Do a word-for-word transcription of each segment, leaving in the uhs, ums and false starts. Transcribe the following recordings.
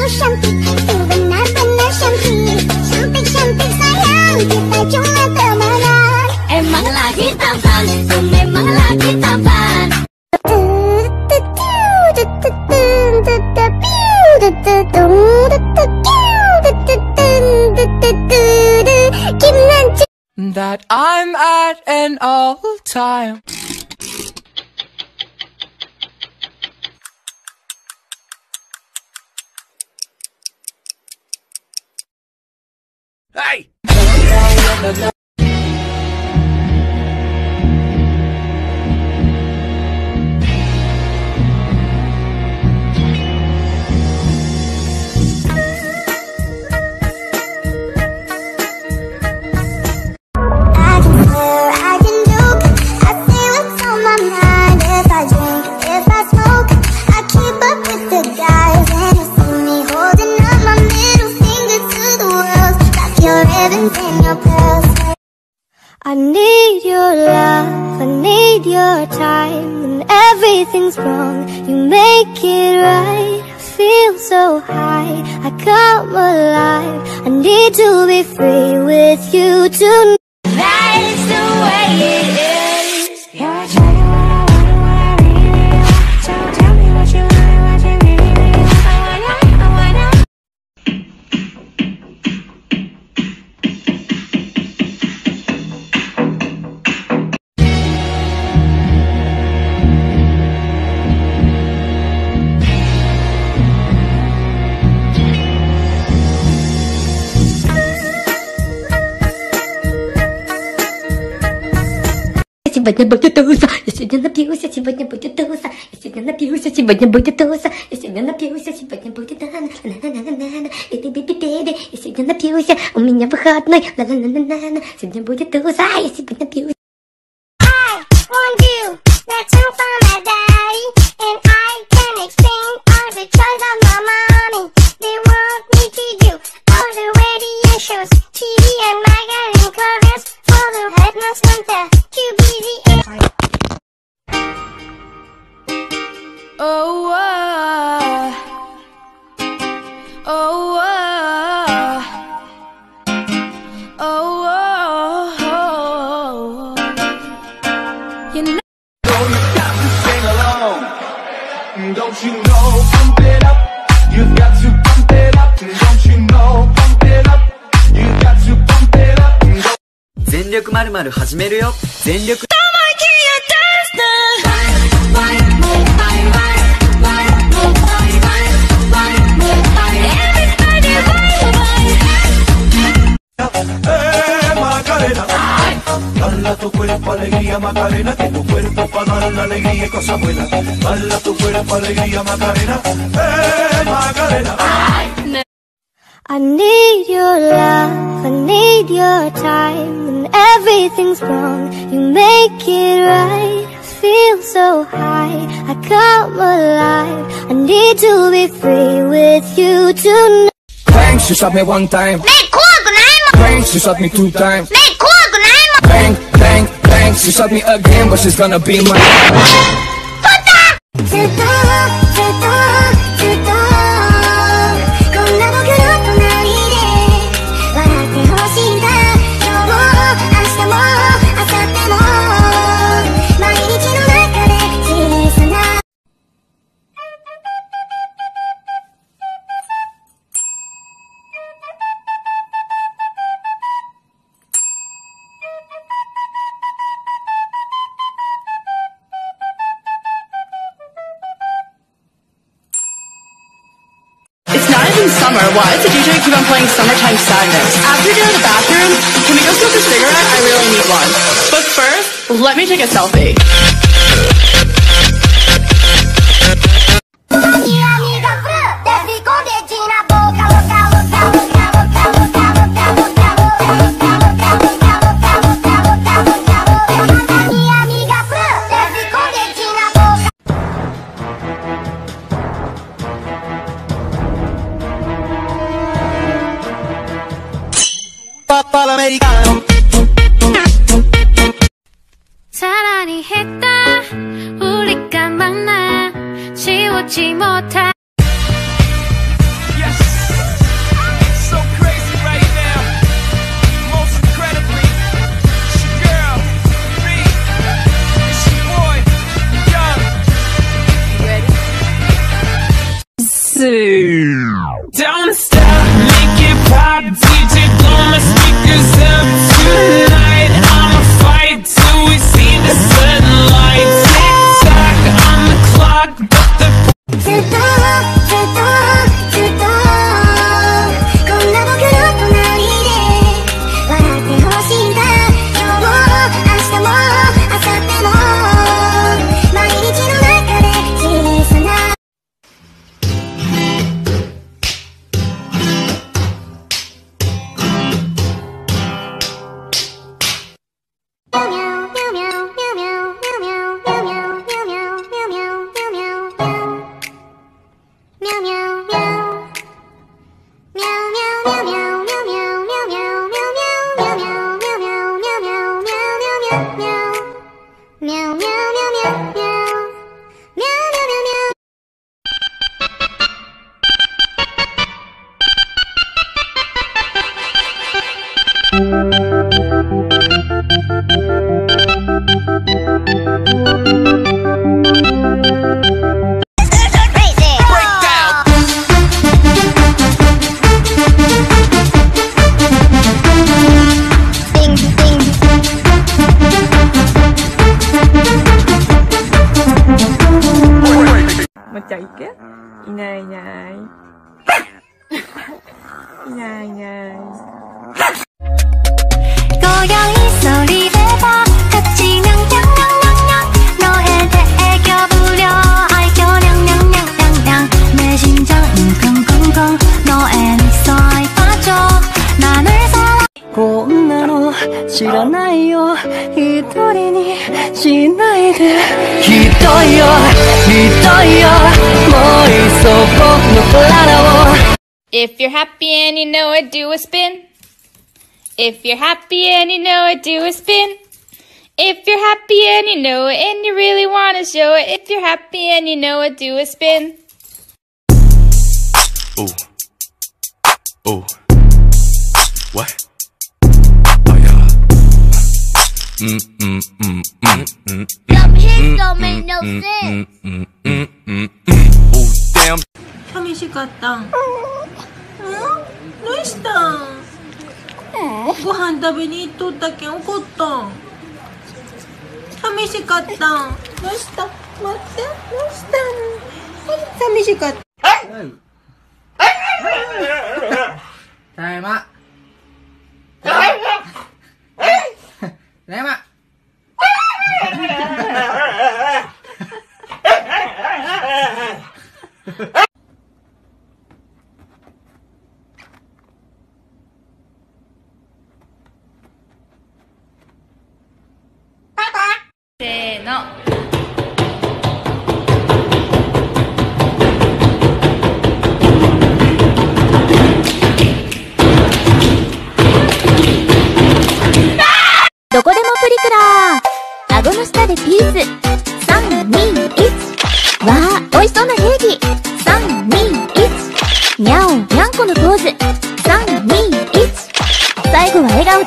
itu cantik, itu benar-benar cantik. Cantik-cantik sayang, kita cuma temenan. Emang lagi tampan, tuh memang lagi tampan. That I'm at an all-time. Hey! I need your love, I need your time. When everything's wrong, you make it right. I feel so high, I come alive. I need to be free with you tonight. That is the way it is. Yeah, tell me what I want and what I really want. So tell me what you want and what you really, really want. I wanna, I wanna. Сегодня будет туса, я сегодня напьюсь, сегодня будет туса, я сегодня напьюсь, сегодня будет туса, я сегодня напьюсь, сегодня будет на-на-на-на-на-на, и ты би-би-би-би, я сегодня напьюсь, у меня выходной, на-на-на-на-на, сегодня будет туса, я сегодня напьюсь. I want you, that's all for my daddy, and I can explain all the choice of my mommy. They want me to do all the radio shows, T V and magazine covers, for the headless hunter to be the air. Oh, uh, oh, uh, oh, oh, you know. You got to sing along. Don't you know? Pump it up. You've got to pump it up. Don't you know? Pump it up. You've got to pump it up. 全力まるまる始めるよ。全力。Bala tu cuerpo alegría Macarena, que tu cuerpo para dar la alegría y cosas buenas. Bala tu cuerpo alegría Macarena, eh Macarena. I need your love, I need your time. When everything's wrong, you make it right. I feel so high, I come alive. I need to be free with you tonight. Bang, she shot me one time. Bang, she shot me two times. Bang, bang, bang, she shot me again, but she's gonna be my. Summer, why does the D J keep on playing Summertime Sadness? After you go to the bathroom, can we go smoke a cigarette? I really need one. But first, let me take a selfie. 사랑이 했다 우리가 만나 지우지 못해. Yes. crazy. Don't stop, make it pop, D J blow my speakers up tonight. I'ma fight till we see the sunlight. Tick tock on the clock, but the mà chạy kia nhai nhai nhai nhai 고양이 소리 내봐 같이 냥냥냥냥냥 너의 대애교 부려 아이교 냥냥냥냥냥 내 심장이 쿵쿵쿵 너의 미소에 빠져 나를 사랑 こんなの知らないよ一人にしないでひどいよひどいよもういっそ僕の体を If you're happy and you know it, do a spin. If you're happy and you know it, do a spin. If you're happy and you know it and you really want to show it, if you're happy and you know it, do a spin. Ooh. Ooh. What? Oh yeah. Mm mm mm mm mm. Some hits don't make no sense. Mm mm mm mm. Ooh, damn. 寂しかったん。どうしたん？ご飯食べに行っとったけん怒ったん。寂しかったん。どうした？待って、どうしたん？寂しかった。 ただいま。ただいま。 せーの。 どこでもプリクラー顎の下でピースさんにいちわー美味しそうなケーキさんにいちにゃおにゃんこのポーズさんにいち最後は笑顔で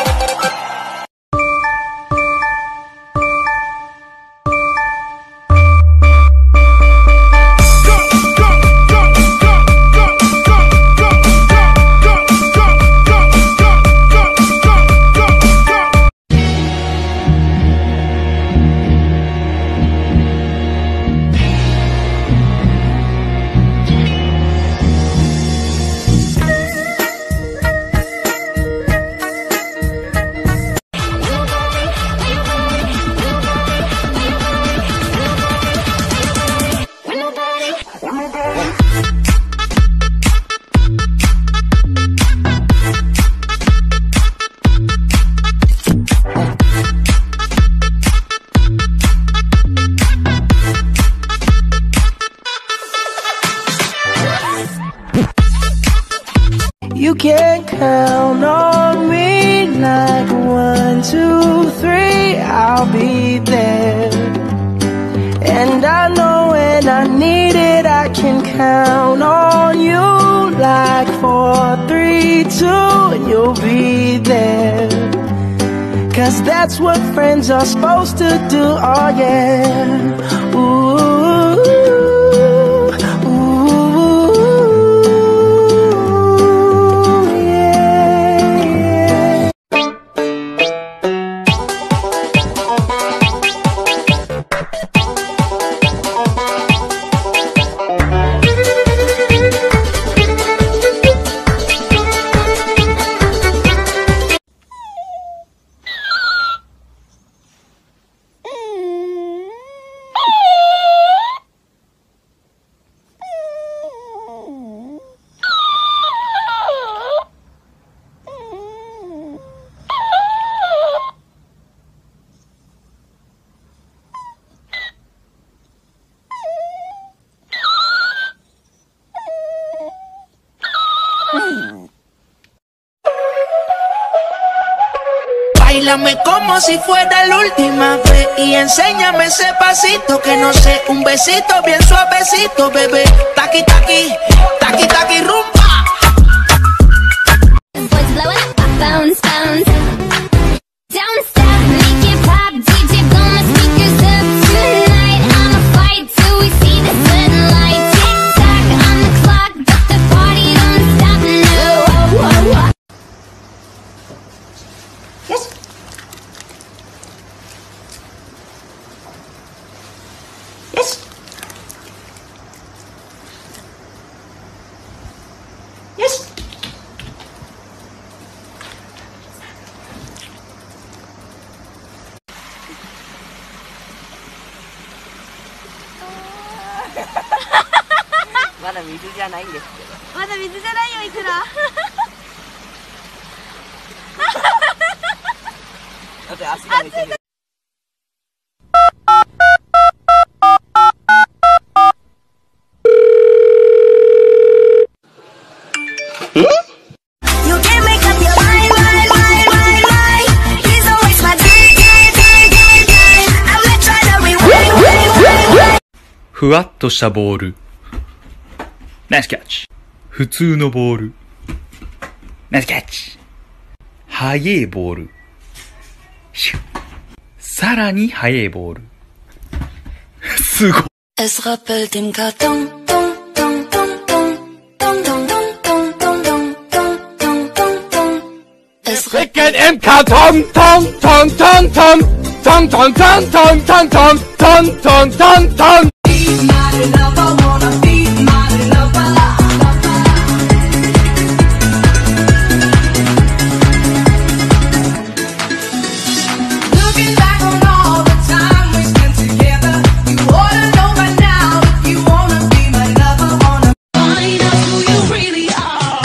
You can count on me like one, two, three, I'll be there. And I know when I need it, I can count on you like four, three, two, and you'll be there. Cause that's what friends are supposed to do, oh yeah. Ooh, ooh, ooh. Báilame como si fuera la última vez y enséñame ese pasito que no sé, un besito bien suavecito, bebé. Taqui, taqui, taqui, taqui, rumba. Bounce, bounce. Don't stop, make it pop. D J, blow my speakers up tonight. I'ma fight till we see the sunlight. Tick tock on the clock, but the party don't stop. No. Yes. Yes. Yes. まだ水じゃないんですけど。 まだ水じゃないよ、いくら。 だって足が見てる。 ふわっとしたボール。ナイスキャッチ。普通のボール。ナイスキャッチ。速いボール。シュッ。さらに速いボール。すごい。 Es rappelt im Karton. Dong, dong, dong, dong. Dong, dong, dong, dong, dong, dong, dong, dong, dong, dong. Es Ricken im Karton. Tong, tong, tong, tong. Tong, tong, tong, tong, tong, tong. Tong, tong, tong, tong. My lover, wanna be my lover. Looking back on all the time we spent together, you ought to know by now if you wanna be my lover, wanna find out who you really are.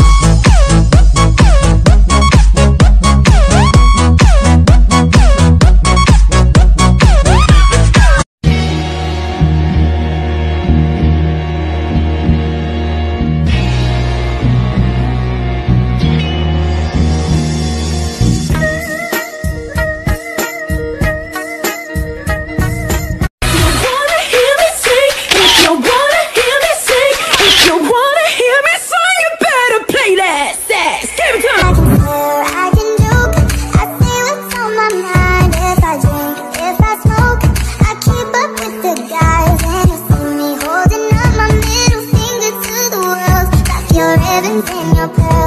Ribbons in your purse.